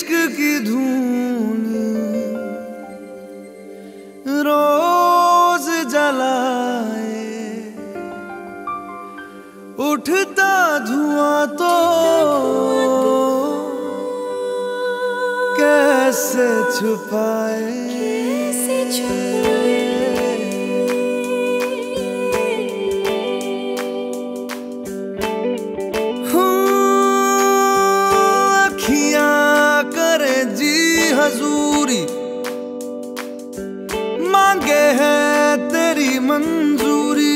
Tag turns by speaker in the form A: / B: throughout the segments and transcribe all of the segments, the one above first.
A: इश्क की धून रोज जलाए, उठता धुआं तो कैसे छुपाए। अखियां करे जी हजूरी, मांगे है तेरी मंजूरी।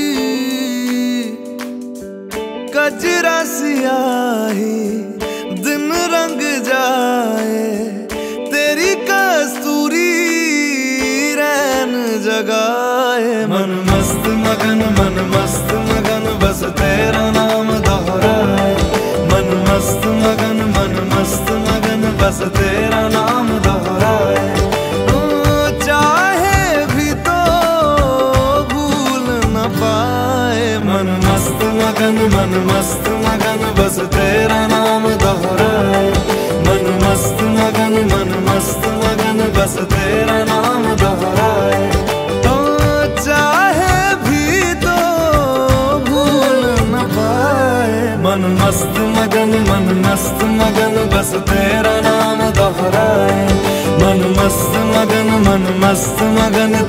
A: कजरा सियाही दिन रंग जाए, तेरी कस्तूरी रैन जगाए। मन मस्त मगन बस तेरा नाम दोहराए। मन मस्त मगन बस तेरा नाम दोहराए। चाहे भी तो भूल न पाए। मन मस्त मगन बस तेरा नाम दोहराए। मन मस्त मगन बस तेरा नाम दोहराए। चाहे भी तो भूल न पाए। मन मस्त मगन बस तेरा नाम दोहराए। मन मस्त मगन